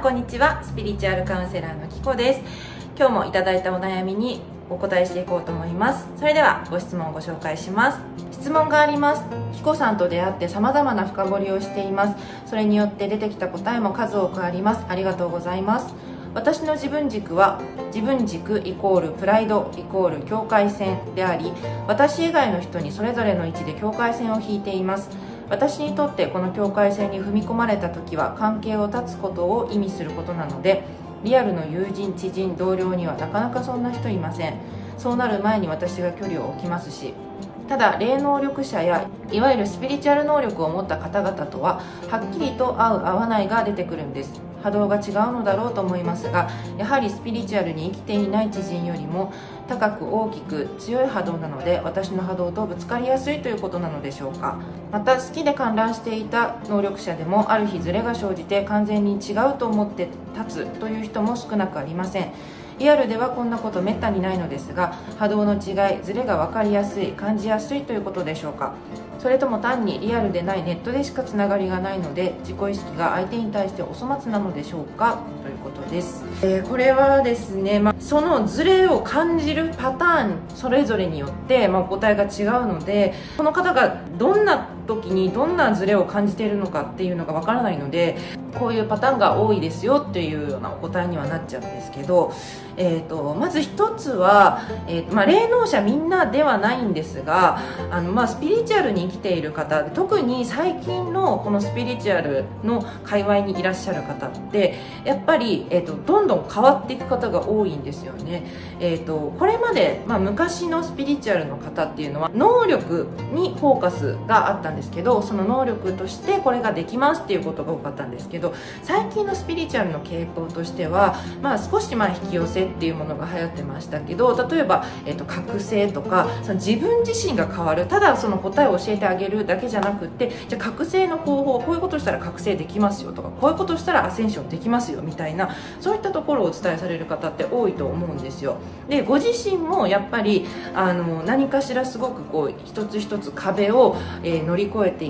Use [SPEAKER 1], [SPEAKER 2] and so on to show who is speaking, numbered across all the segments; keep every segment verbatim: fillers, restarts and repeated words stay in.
[SPEAKER 1] こんにちは。スピリチュアルカウンセラーのきこです。今日もいただいたお悩みにお答えしていこうと思います。それではご質問をご紹介します。質問があります。きこさんと出会って様々な深掘りをしています。それによって出てきた答えも数多くあります。ありがとうございます。私の自分軸は自分軸イコールプライドイコール境界線であり、私以外の人にそれぞれの位置で境界線を引いています。私にとってこの境界線に踏み込まれた時は関係を断つことを意味することなので、リアルの友人、知人、同僚にはなかなかそんな人いません。そうなる前に私が距離を置きますし、ただ霊能力者やいわゆるスピリチュアル能力を持った方々とははっきりと合う合わないが出てくるんです。波動が違うのだろうと思いますが、やはりスピリチュアルに生きていない知人よりも高く大きく強い波動なので、私の波動とぶつかりやすいということなのでしょうか。また好きで観覧していた能力者でもある日ズレが生じて完全に違うと思って立つという人も少なくありません。リアルではこんなことめったにないのですが、波動の違い、ズレが分かりやすい、感じやすいということでしょうか。それとも単にリアルでないネットでしかつながりがないので、自己意識が相手に対してお粗末なのでしょうか、ということです。えー、これはですね、まあ、そのズレを感じるパターンそれぞれによって、まあ、お答えが違うので、この方がどんな時にどんなズレを感じているのかっていうのがわからないので、こういうパターンが多いですよっていうようなお答えにはなっちゃうんですけど、えー、とまず一つは、えーまあ、霊能者みんなではないんですが、あの、まあ、スピリチュアルに生きている方、特に最近のこのスピリチュアルの界隈にいらっしゃる方ってやっぱり、えー、とどんどん変わっていく方が多いんですよね。えー、とこれまで、まあ、昔のスピリチュアルの方っていうのは能力にフォーカスがあったんですけど、その能力としてこれができますっていうことが多かったんですけど、最近のスピリチュアルの傾向としては、まあ、少しまあ引き寄せっていうものが流行ってましたけど、例えば、えー、と覚醒とか、その自分自身が変わる、ただその答えを教えてあげるだけじゃなくって、じゃあ覚醒の方法、こういうことしたら覚醒できますよとか、こういうことしたらアセンションできますよみたいな、そういったところをお伝えされる方って多いと思うんですよ。でご自身もやっぱりあの何かしらすごくこう一つ一つ壁を、えー、乗り越えていって、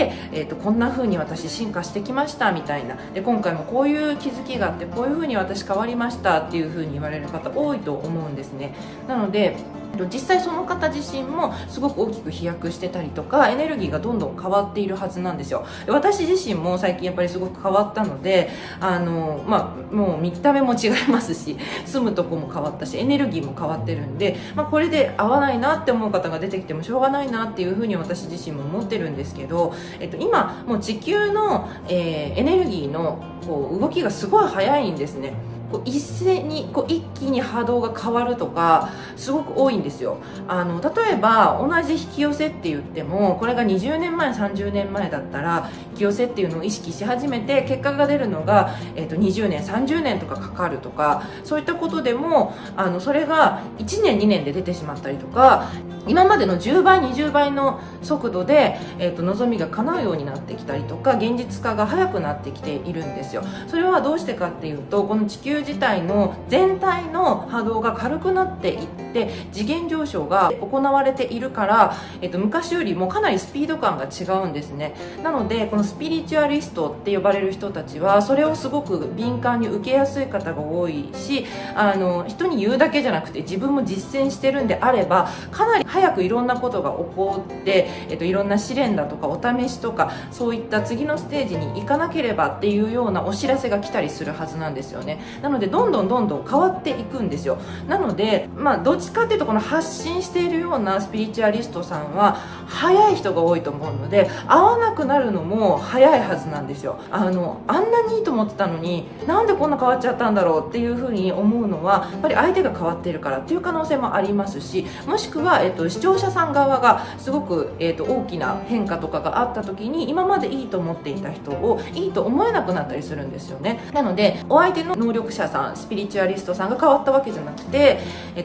[SPEAKER 1] えー、とこんな風に私進化してきましたみたいな、で今回もこういう気づきがあって、こういう風に私変わりましたっていう風に言われる方多いと思うんですね。なので実際その方自身もすごく大きく飛躍してたりとか、エネルギーがどんどん変わっているはずなんですよ。私自身も最近やっぱりすごく変わったので、あの、まあ、もう見た目も違いますし、住むとこも変わったし、エネルギーも変わってるんで、まあ、これで合わないなって思う方が出てきてもしょうがないなっていうふうに私自身も思ってるんですけど、えっと、今もう地球の、えー、エネルギーのこう動きがすごい速いんですね。こう一斉にこう一気に波動が変わるとかすごく多いんですよ。あの例えば同じ引き寄せって言っても、これがにじゅうねんまえさんじゅうねんまえだったら引き寄せっていうのを意識し始めて結果が出るのが、えー、とにじゅうねんさんじゅうねんとかかかるとか、そういったことでもあのそれがいちねんにねんで出てしまったりとか、今までのじゅうばいにじゅうばいの速度で、えー、と望みが叶うようになってきたりとか、現実化が早くなってきているんですよ。それはどうしてかっていうと、この地球自体の全体の波動が軽くなっていって次元上昇が行われているから、えっと、昔よりもかなりスピード感が違うんですね。なのでこのスピリチュアリストって呼ばれる人たちはそれをすごく敏感に受けやすい方が多いし、あの人に言うだけじゃなくて自分も実践してるんであれば、かなり早くいろんなことが起こって、えっと、いろんな試練だとかお試しとか、そういった次のステージに行かなければっていうようなお知らせが来たりするはずなんですよね。なのでどんどんどんどん変わっていくんですよ。なので、まあ、どっちかっていうとこの発信しているようなスピリチュアリストさんは早い人が多いと思うので、合わなくなるのも早いはずなんですよ。あのあんなにいいと思ってたのになんでこんな変わっちゃったんだろうっていうふうに思うのは、やっぱり相手が変わっているからっていう可能性もありますし、もしくは、えっと、視聴者さん側がすごく、えっと、大きな変化とかがあった時に、今までいいと思っていた人をいいと思えなくなったりするんですよね。なのでお相手の能力者さん、スピリチュアリストさんが変わったわけじゃなくて、えっと、視聴者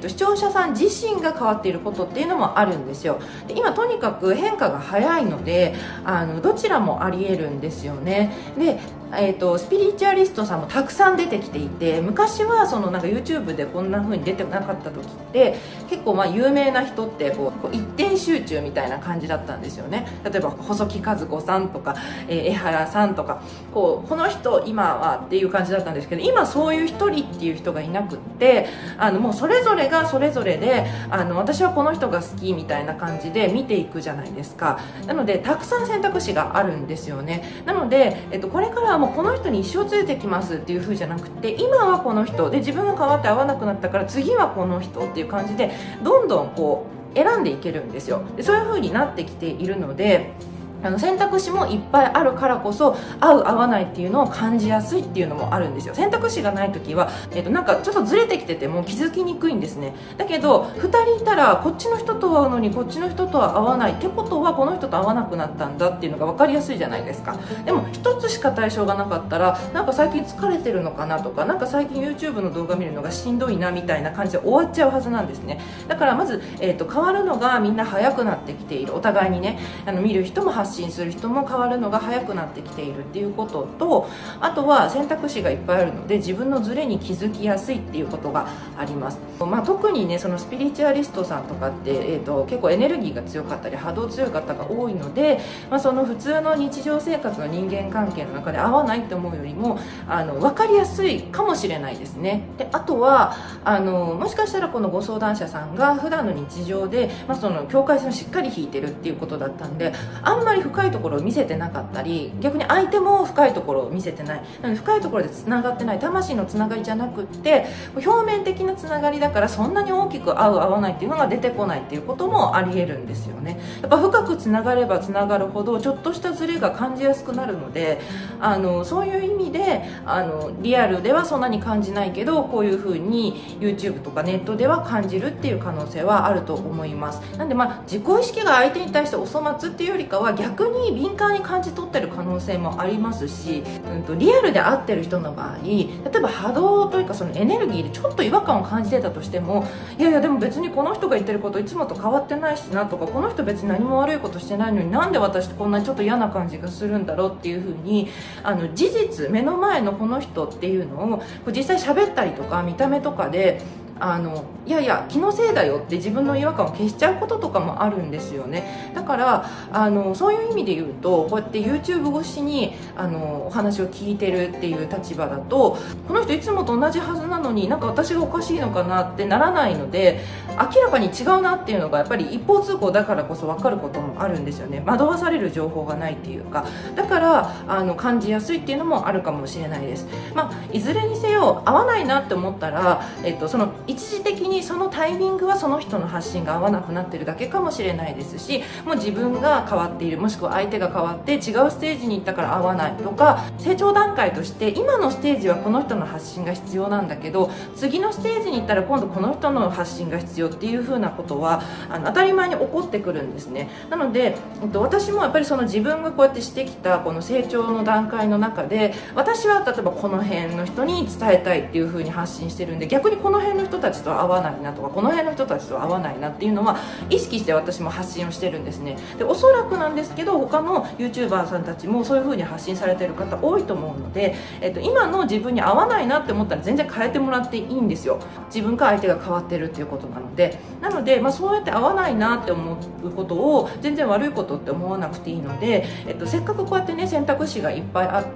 [SPEAKER 1] 者さん自身が変わっていることっていうのもあるんですよ。で今とにかく変化が早いので、あのどちらもありえるんですよね。でえーと、スピリチュアリストさんもたくさん出てきていて、昔はそのなんか YouTube でこんな風に出てなかった時って結構まあ有名な人ってこうこう一点集中みたいな感じだったんですよね。例えば細木数子さんとか、えー、江原さんとかこうこの人今はっていう感じだったんですけど、今そういう一人っていう人がいなくって、あのもうそれぞれがそれぞれで、あの私はこの人が好きみたいな感じで見ていくじゃないですか。なのでたくさん選択肢があるんですよね。なので、えっと、これからはもうこの人に一生ついてきますっていう風じゃなくて、今はこの人で自分が変わって合わなくなったから次はこの人っていう感じでどんどんこう選んでいけるんですよ。でそういう風になってきているので、あの選択肢もいっぱいあるからこそ合う合わないっていうのを感じやすいっていうのもあるんですよ。選択肢がない時は、えー、となんかちょっとずれてきてても気づきにくいんですね。だけどふたりいたらこっちの人と会うのにこっちの人とは合わないってことはこの人と会わなくなったんだっていうのが分かりやすいじゃないですか。でもひとつしか対象がなかったら、なんか最近疲れてるのかなとか、なんか最近 YouTube の動画見るのがしんどいなみたいな感じで終わっちゃうはずなんですね。だからまず、えー、と変わるのがみんな早くなってきている、お互いにね、あの見る人も発信する人も変わるのが早くなってきているっていうことと、あとは選択肢がいっぱいあるので自分のズレに気づきやすいっていうことがあります。まあ、特にねそのスピリチュアリストさんとかって、えー、と結構エネルギーが強かったり波動強い方が多いので、まあ、その普通の日常生活の人間関係の中で合わないって思うよりもあの分かりやすいかもしれないですね。であとはあのもしかしたらこのご相談者さんが普段の日常で、まあ、その境界線をしっかり引いてるっていうことだったんで、あんまり深いところを見せてなかったり、逆に相手も深いところを見せてない、なので深いところでつながってない、魂のつながりじゃなくって表面的なつながりだから、そんなに大きく合う合わないっていうのが出てこないっていうこともあり得るんですよね。やっぱ深くつながればつながるほどちょっとしたズレが感じやすくなるので、あのそういう意味であのリアルではそんなに感じないけど、こういう風に YouTube とかネットでは感じるっていう可能性はあると思います。なんでまあ自己意識が相手に対してお粗末っていうよりかは、逆に敏感に感じ取ってる可能性もありますし、うん、とリアルで会ってる人の場合、例えば波動というかそのエネルギーでちょっと違和感を感じてたとしても、いやいやでも別にこの人が言ってることいつもと変わってないしなとか、この人別に何も悪いことしてないのになんで私こんなにちょっと嫌な感じがするんだろうっていうふうに、あの事実目の前のこの人っていうのを実際喋ったりとか見た目とかで、あのいやいや気のせいだよって自分の違和感を消しちゃうこととかもあるんですよね。だからあのそういう意味で言うと、こうやって YouTube 越しにあのお話を聞いてるっていう立場だと、この人いつもと同じはずなのになんか私がおかしいのかなってならないので、明らかに違うなっていうのがやっぱり一方通行だからこそ分かることもあるんですよね。惑わされる情報がないっていうか、だからあの感じやすいっていうのもあるかもしれないです。まあ、いずれにせよ合わないなって思ったら、えっと、その一時的にそのタイミングはその人の発信が合わなくなってるだけかもしれないですし、もう自分が変わっている、もしくは相手が変わって違うステージに行ったから合わないとか、成長段階として今のステージはこの人の発信が必要なんだけど、次のステージに行ったら今度この人の発信が必要っていう風なことはあの当たり前に起こってくるんですね。なので、えっと、私もやっぱりその自分がこうやってしてきたこの成長の段階の中で、私は例えばこの辺の人に伝えたいっていう風に発信してるんで、逆にこの辺の人たちと合わないなとか、この辺の人たちと合わないなっていうのは意識して私も発信をしてるんですね。でおそらくなんですけど、他の YouTuber さんたちもそういう風に発信されてる方多いと思うので、えっと、今の自分に合わないなって思ったら全然変えてもらっていいんですよ。自分か相手が変わってるっていうことなので。なので、まあ、そうやって合わないなって思うことを全然悪いことって思わなくていいので、えっと、せっかくこうやってね選択肢がいっぱいあって、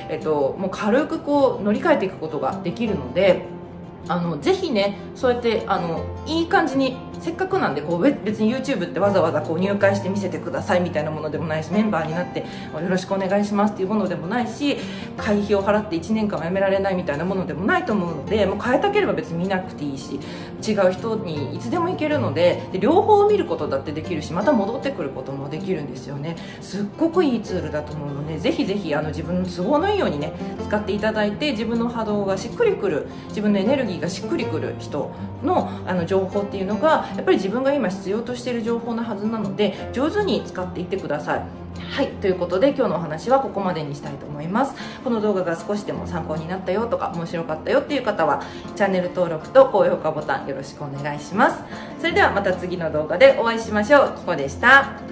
[SPEAKER 1] えっと、もう軽くこう乗り換えていくことができるので、あのぜひねそうやってあのいい感じに、せっかくなんでこう別に YouTube ってわざわざこう入会して見せてくださいみたいなものでもないし、メンバーになってよろしくお願いしますっていうものでもないし、会費を払っていちねんかんはやめられないみたいなものでもないと思うので、もう変えたければ別に見なくていいし、違う人にいつでも行けるので、で両方見ることだってできるし、また戻ってくることもできるんですよね。すっごくいいツールだと思うので、ぜひぜひあの自分の都合のいいようにね使っていただいて、自分の波動がしっくりくる、自分のエネルギーがしっくりくる人のあの情報っていうのがやっぱり自分が今必要としている情報なはずなので、上手に使っていってください。はい、ということで今日のお話はここまでにしたいと思います。この動画が少しでも参考になったよとか面白かったよっていう方はチャンネル登録と高評価ボタンよろしくお願いします。それではまた次の動画でお会いしましょう。きこでした。